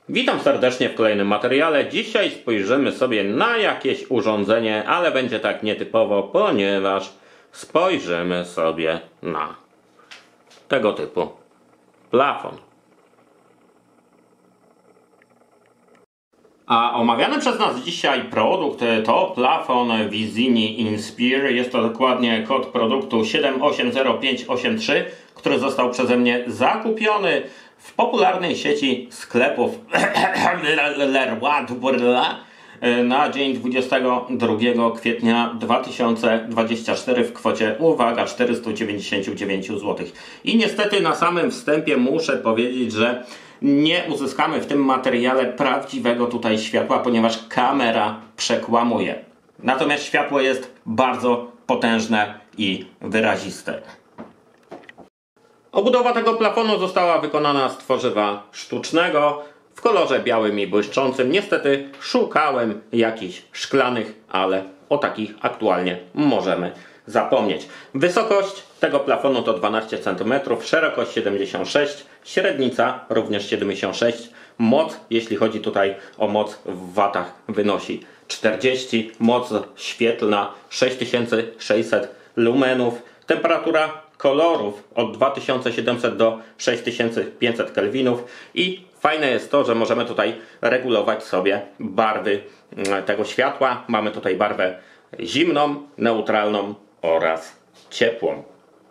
Witam serdecznie w kolejnym materiale. Dzisiaj spojrzymy sobie na jakieś urządzenie, ale będzie tak nietypowo, ponieważ spojrzymy sobie na tego typu plafon. A omawiany przez nas dzisiaj produkt to plafon Visini Inspire. Jest to dokładnie kod produktu 780583, który został przeze mnie zakupiony w popularnej sieci sklepów Leroy Dubreuil na dzień 22 kwietnia 2024 w kwocie, uwaga, 499 zł. I niestety na samym wstępie muszę powiedzieć, że nie uzyskamy w tym materiale prawdziwego tutaj światła, ponieważ kamera przekłamuje. Natomiast światło jest bardzo potężne i wyraziste. Obudowa tego plafonu została wykonana z tworzywa sztucznego w kolorze białym i błyszczącym. Niestety szukałem jakichś szklanych, ale o takich aktualnie możemy zapomnieć. Wysokość tego plafonu to 12 cm, szerokość 76, średnica również 76. Moc, jeśli chodzi tutaj o moc w watach, wynosi 40. Moc świetlna 6600 lumenów. Temperatura kolorów od 2700 do 6500 kelwinów i fajne jest to, że możemy tutaj regulować sobie barwy tego światła. Mamy tutaj barwę zimną, neutralną oraz ciepłą.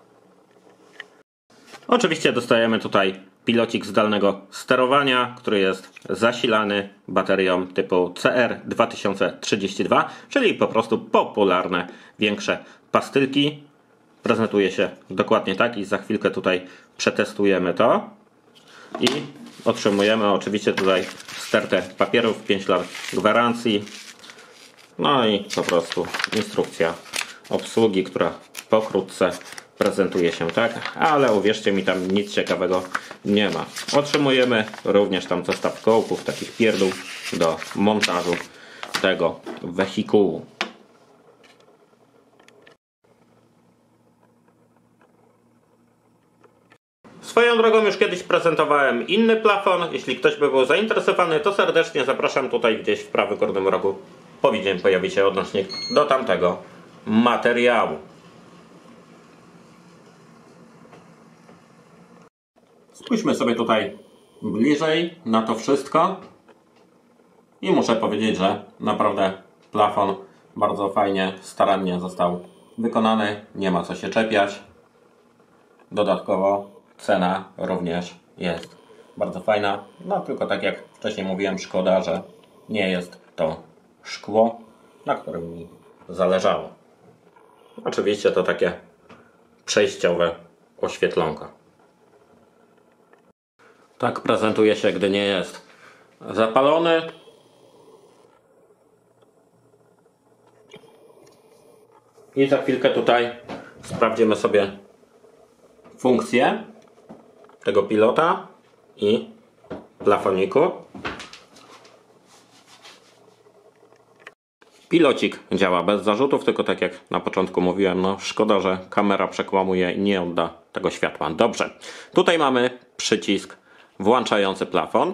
Oczywiście dostajemy tutaj pilocik zdalnego sterowania, który jest zasilany baterią typu CR2032, czyli po prostu popularne, większe pastylki. Prezentuje się dokładnie tak i za chwilkę tutaj przetestujemy to. I otrzymujemy oczywiście tutaj stertę papierów, 5 lat gwarancji. No i po prostu instrukcja obsługi, która pokrótce prezentuje się tak, ale uwierzcie mi, tam nic ciekawego nie ma. Otrzymujemy również tam zestaw kołków, takich pierdół do montażu tego wehikułu. Swoją drogą już kiedyś prezentowałem inny plafon. Jeśli ktoś by był zainteresowany, to serdecznie zapraszam. Tutaj gdzieś w prawym górnym rogu powinien pojawić się odnośnik do tamtego materiału. Spójrzmy sobie tutaj bliżej na to wszystko. I muszę powiedzieć, że naprawdę plafon bardzo fajnie, starannie został wykonany. Nie ma co się czepiać. Dodatkowo cena również jest bardzo fajna. No tylko tak jak wcześniej mówiłem, szkoda, że nie jest to szkło, na którym mi zależało. Oczywiście to takie przejściowe oświetlonko. Tak prezentuje się, gdy nie jest zapalony. I za chwilkę tutaj sprawdzimy sobie funkcję tego pilota i plafoniku. Pilocik działa bez zarzutów, tylko tak jak na początku mówiłem, no szkoda, że kamera przekłamuje i nie odda tego światła. Dobrze, tutaj mamy przycisk włączający plafon.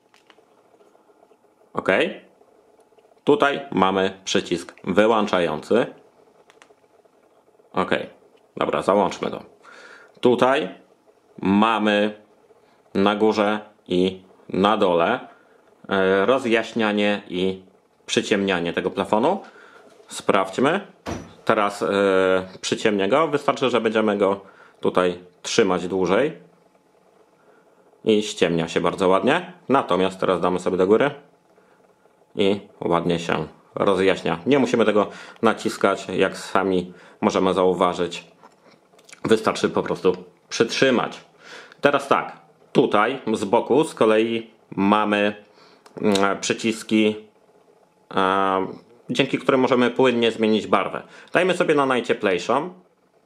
OK. Tutaj mamy przycisk wyłączający. OK. Dobra, załączmy to. Tutaj mamy na górze i na dole rozjaśnianie i przyciemnianie tego plafonu. Sprawdźmy. Teraz przyciemnię go. Wystarczy, że będziemy go tutaj trzymać dłużej. I ściemnia się bardzo ładnie. Natomiast teraz damy sobie do góry. I ładnie się rozjaśnia. Nie musimy tego naciskać, jak sami możemy zauważyć. Wystarczy po prostu przytrzymać. Teraz tak, tutaj z boku z kolei mamy przyciski, dzięki którym możemy płynnie zmienić barwę. Dajmy sobie na najcieplejszą.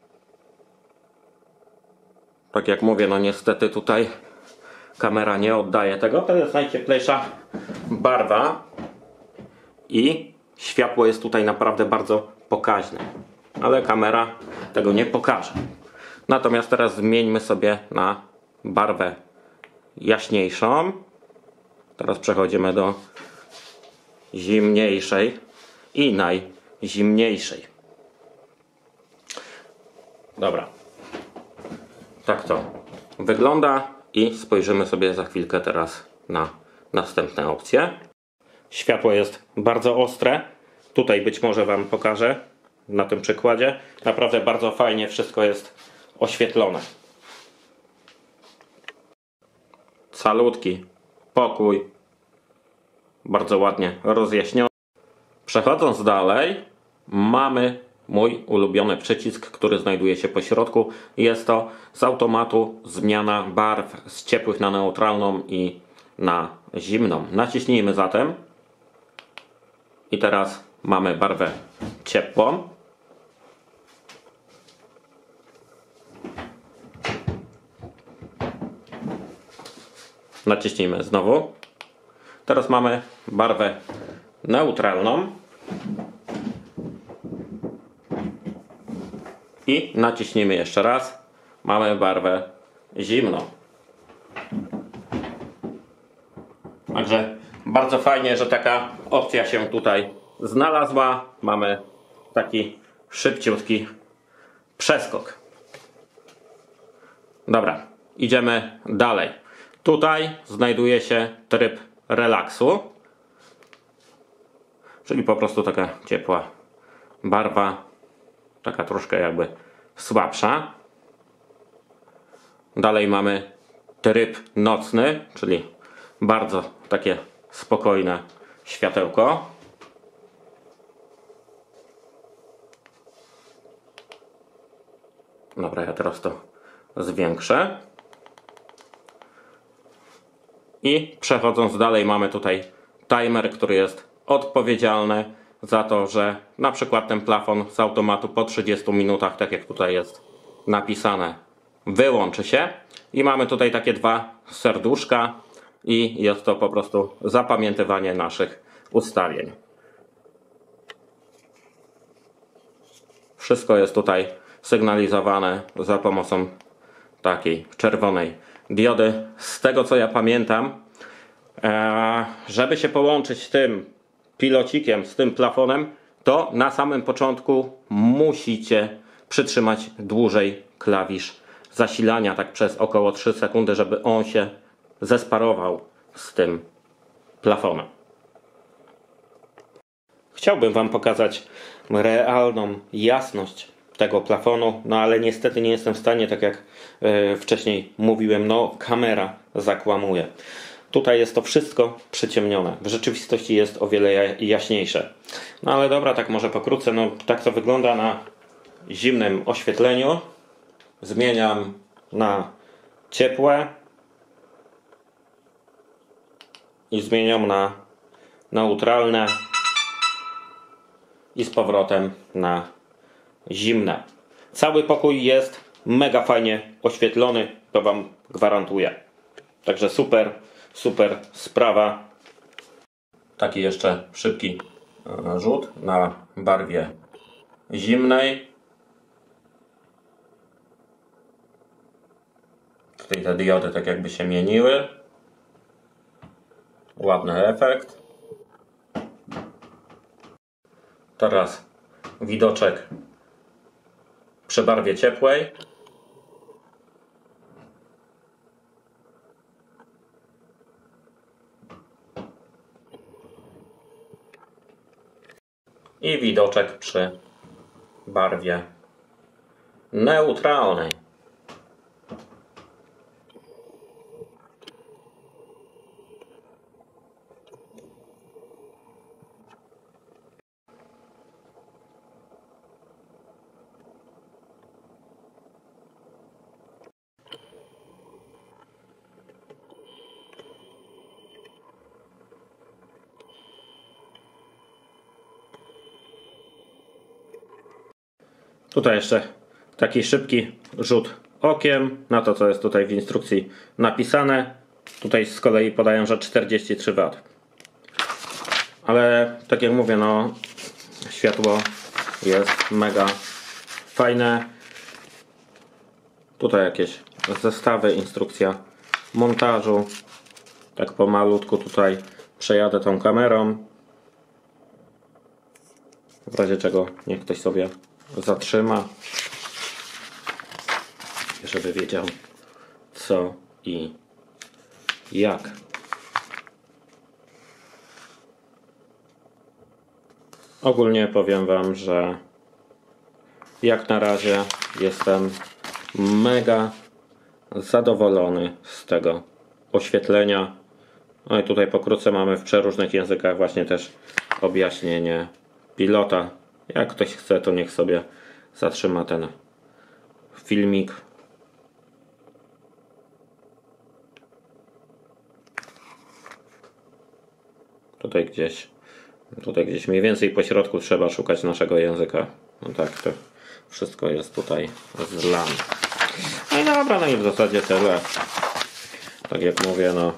Tak jak mówię, no niestety tutaj kamera nie oddaje tego. To jest najcieplejsza barwa i światło jest tutaj naprawdę bardzo pokaźne. Ale kamera tego nie pokaże. Natomiast teraz zmieńmy sobie na barwę jaśniejszą. Teraz przechodzimy do zimniejszej i najzimniejszej. Dobra. Tak to wygląda i spojrzymy sobie za chwilkę teraz na następne opcje. Światło jest bardzo ostre. Tutaj być może Wam pokażę na tym przykładzie. Naprawdę bardzo fajnie wszystko jest oświetlone. Calutki pokój. Bardzo ładnie rozjaśniony. Przechodząc dalej, mamy mój ulubiony przycisk, który znajduje się po środku. Jest to z automatu zmiana barw z ciepłych na neutralną i na zimną. Naciśnijmy zatem. I teraz mamy barwę ciepłą. Naciśnijmy znowu. Teraz mamy barwę neutralną. I naciśnijmy jeszcze raz. Mamy barwę zimną. Także bardzo fajnie, że taka opcja się tutaj znalazła. Mamy taki szybciutki przeskok. Dobra, idziemy dalej. Tutaj znajduje się tryb relaksu, czyli po prostu taka ciepła barwa, taka troszkę jakby słabsza. Dalej mamy tryb nocny, czyli bardzo takie spokojne światełko. Dobra, ja teraz to zwiększę. I przechodząc dalej, mamy tutaj timer, który jest odpowiedzialny za to, że na przykład ten plafon z automatu po 30 minutach, tak jak tutaj jest napisane, wyłączy się. I mamy tutaj takie dwa serduszka i jest to po prostu zapamiętywanie naszych ustawień. Wszystko jest tutaj sygnalizowane za pomocą takiej czerwonej diody. Z tego co ja pamiętam, żeby się połączyć z tym pilocikiem, z tym plafonem, to na samym początku musicie przytrzymać dłużej klawisz zasilania, tak przez około 3 sekundy, żeby on się zesparował z tym plafonem. Chciałbym Wam pokazać realną jasność tego plafonu, no ale niestety nie jestem w stanie, tak jak wcześniej mówiłem, no kamera zakłamuje. Tutaj jest to wszystko przyciemnione. W rzeczywistości jest o wiele jaśniejsze. No ale dobra, tak może pokrótce. No tak to wygląda na zimnym oświetleniu. Zmieniam na ciepłe. I zmieniam na neutralne. I z powrotem na zimne. Cały pokój jest mega fajnie oświetlony. To Wam gwarantuję. Także super. Super sprawa. Taki jeszcze szybki rzut na barwie zimnej. Tutaj te diody tak jakby się mieniły. Ładny efekt. Teraz widoczek przy barwie ciepłej. I widoczek przy barwie neutralnej. Tutaj jeszcze taki szybki rzut okiem na to, co jest tutaj w instrukcji napisane. Tutaj z kolei podają, że 43 W. Ale tak jak mówię, no światło jest mega fajne. Tutaj jakieś zestawy, instrukcja montażu. Tak pomalutku tutaj przejadę tą kamerą. W razie czego niech ktoś sobie zatrzyma, żeby wiedział co i jak. Ogólnie powiem Wam, że jak na razie jestem mega zadowolony z tego oświetlenia. No i tutaj pokrótce mamy w przeróżnych językach właśnie też objaśnienie pilota. Jak ktoś chce, to niech sobie zatrzyma ten filmik. Tutaj gdzieś mniej więcej po środku trzeba szukać naszego języka. No tak, to wszystko jest tutaj zlane. No i dobra, no i w zasadzie tyle. Tak jak mówię, no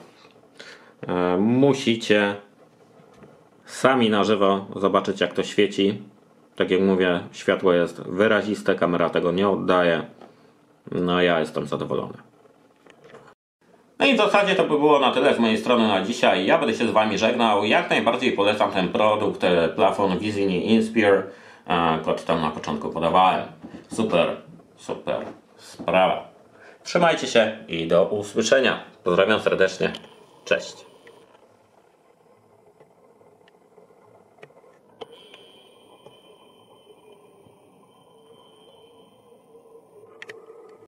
musicie sami na żywo zobaczyć, jak to świeci. Tak jak mówię, światło jest wyraziste, kamera tego nie oddaje. No ja jestem zadowolony. No i w zasadzie to by było na tyle z mojej strony na dzisiaj. Ja będę się z Wami żegnał. Jak najbardziej polecam ten produkt, plafon Vizini Inspire. Kod tam na początku podawałem. Super sprawa. Trzymajcie się i do usłyszenia. Pozdrawiam serdecznie. Cześć.